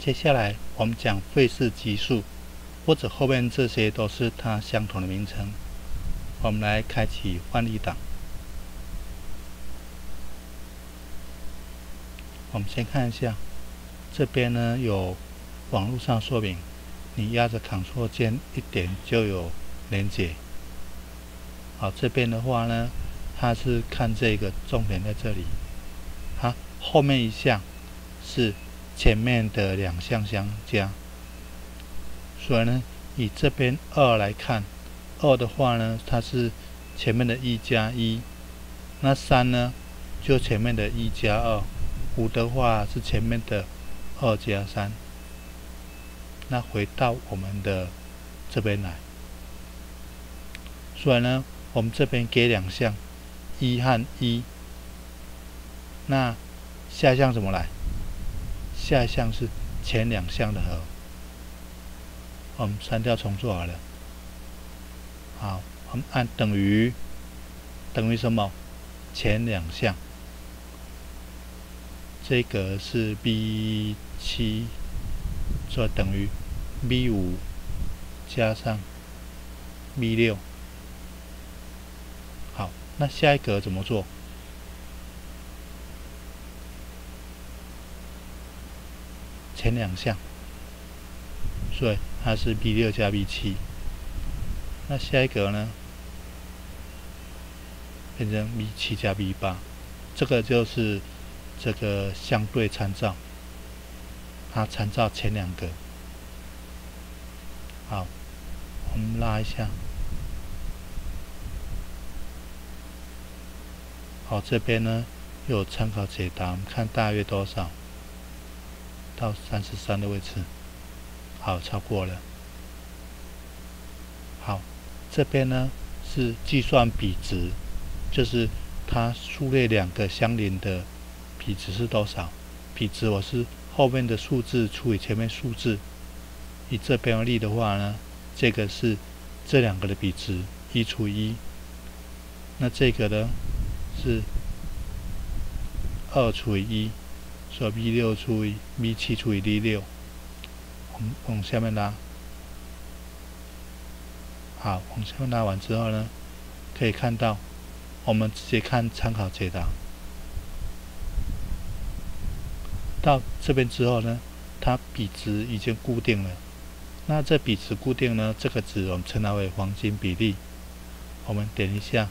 接下来我们讲费氏级数，或者后面这些都是它相同的名称。我们来开启范例档。我们先看一下，这边呢有网络上说明，你压着 Ctrl 键一点就有连结。好，这边的话呢，它是看这个重点在这里，它后面一项是前面的两项相加，所以呢，以这边2来看，2的话呢，它是前面的1加1，那3呢，就前面的1加2，5的话是前面的2加3。那回到我们的这边来，所以呢，我们这边给两项1和1，那下一项怎么来？下一项是前两项的和，我们删掉重做好了。好，我们按等于什么？前两项。这个是 B7， 所以等于 B5 加上 B6。好，那下一格怎么做？前两项，所以它是 B6 加 B7。那下一格呢，变成 B7 加 B8， 这个就是这个相对参照，它参照前两格。好，我们拉一下。好，这边呢有参考解答，我们看大约多少？到33的位置。好，超过了。好，这边呢是计算比值，就是它数列两个相邻的比值是多少？比值我是后面的数字除以前面数字。以这边为例的话呢，这个是这两个的比值1除以1，那这个呢是2除以1，所以 B6 除以 B7 除以 B6。我们往下面拉。好，往下面拉完之后呢，可以看到，我们直接看参考解答。到这边之后呢，它比值已经固定了。那这比值固定呢，这个值我们称它为黄金比例。我们点一下。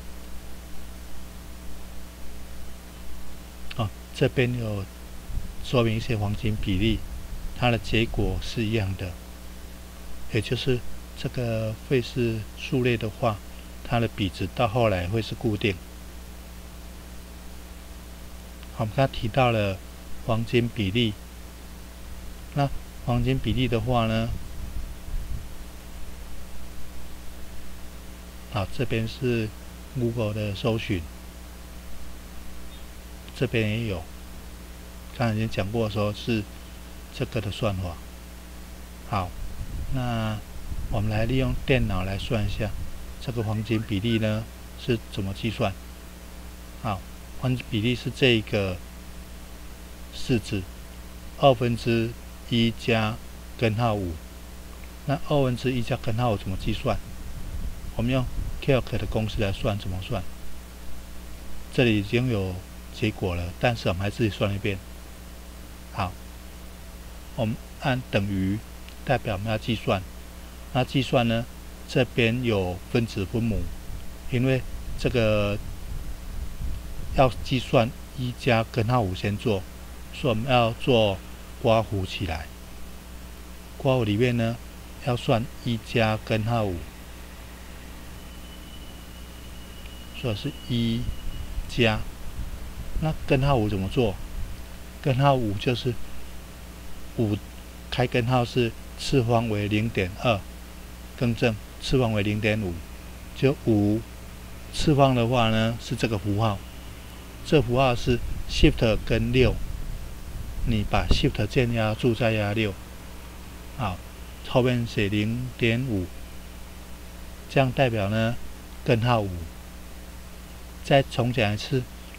这边有说明一些黄金比例，它的结果是一样的，也就是这个费氏数列的话，它的比值到后来会是固定。好，我们刚才提到了黄金比例，那黄金比例的话呢，好，这边是 Google 的搜寻。这边也有，刚才已经讲过，说是这个的算法。好，那我们来利用电脑来算一下这个黄金比例呢是怎么计算。好，黄金比例是这个式子，1/2加根号5。那1/2加根号5怎么计算？我们用 Calc 的公式来算，怎么算？这里已经有结果了，但是我们还自己算一遍。好，我们按等于，代表我们要计算。那计算呢，这边有分子分母，因为这个要计算1加根号5先做，所以我们要做刮弧起来。刮弧里面呢，要算1加根号5，所以是1加。那根号5怎么做？根号5就是5开根号是次方为 0.2， 更正次方为 0.5， 就5次方的话呢是这个符号，这符号是 Shift 跟6，你把 Shift 键压住再压6，好，后面写 0.5， 这样代表呢根号5。再重讲一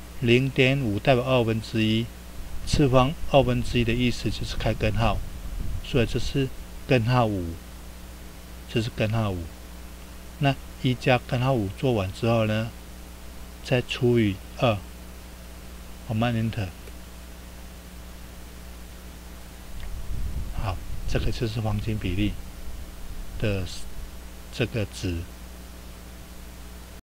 次。0.5 代表1/2，次方1/2的意思就是开根号， 所以这是根号5，这是根号5。那1加根号5做完之后呢，再除以2，我们按 Enter。好，这个就是黄金比例的这个值。